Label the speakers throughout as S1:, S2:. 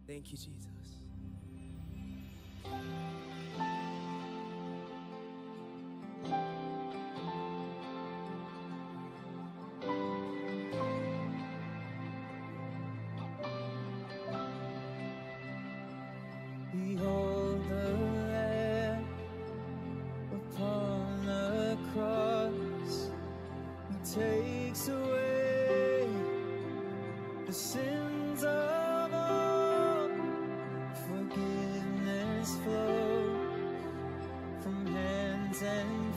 S1: Thank you, Jesus. Behold the Lamb upon the cross, who takes away the sins of all. Forgiveness flow from hands and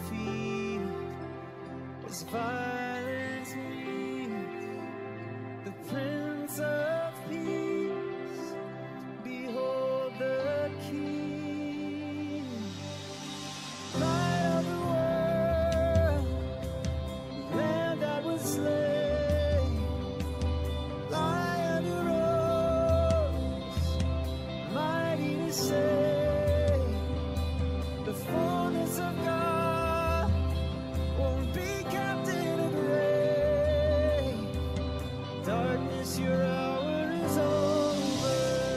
S1: feet as violence meets the Prince of Peace. Behold the King, Light of the world, Lamb that was slain, Lion who rose, mighty to save. The fullness of God won't be kept in a grave. Darkness, your hour is over.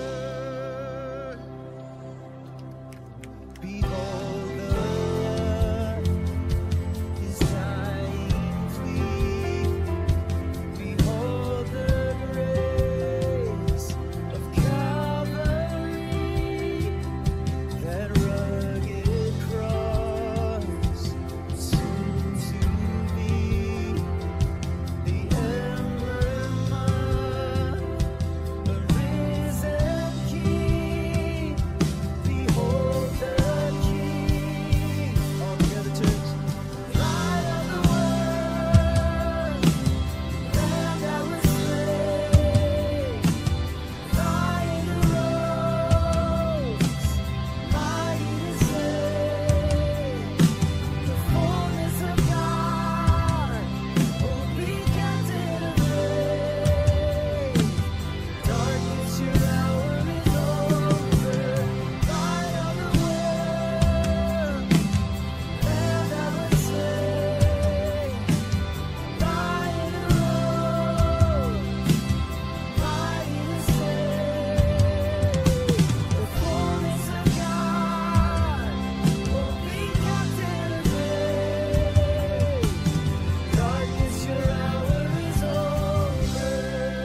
S1: Behold the Lamb, his dying plea. Behold the grace of Calvary, that rugged cross, soon to be the emblem of a risen King. Behold the King, all together, church. Light of the world, Lamb that was slain, Lion who rose, mighty to save. The fullness of God won't be kept in a grave. Darkness, your hour is over. Light of the world, Lamb that was slain, Lion who rose, mighty to save. The fullness of God won't be kept in a grave. Darkness, your hour is over.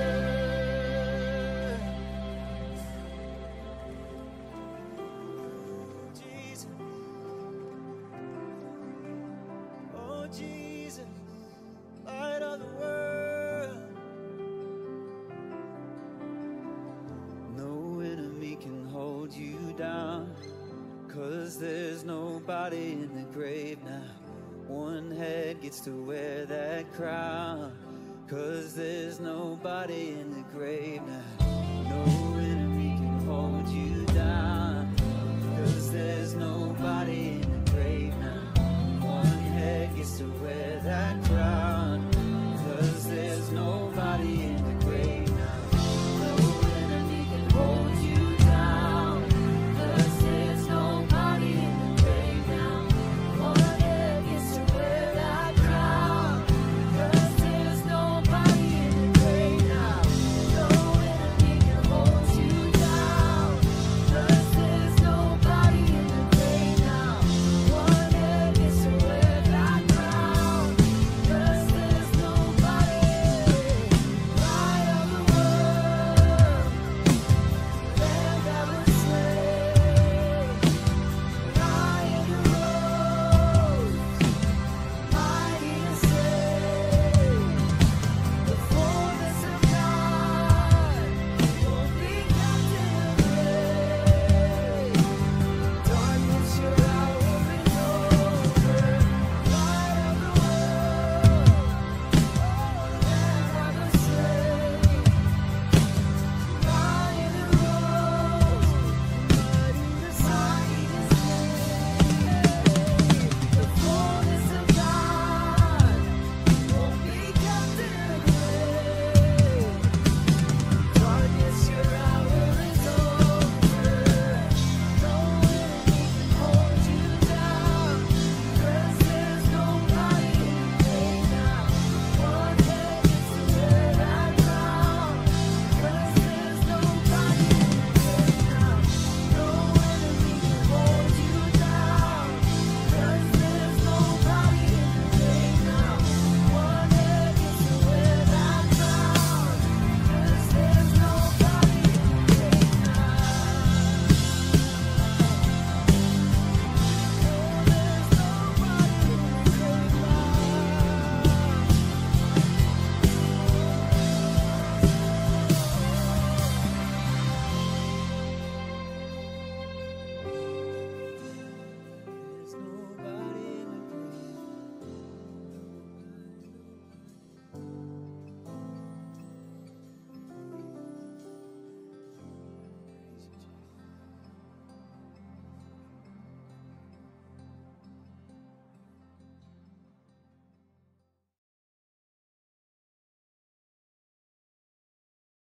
S1: Jesus, oh Jesus, Light of the world. No enemy can hold you down, 'cause there's nobody in the grave now. One head gets to wear that crown, 'cause there's nobody in the grave now. No enemy can hold you down, 'cause there's nobody in the grave now. One head gets to wear that crown.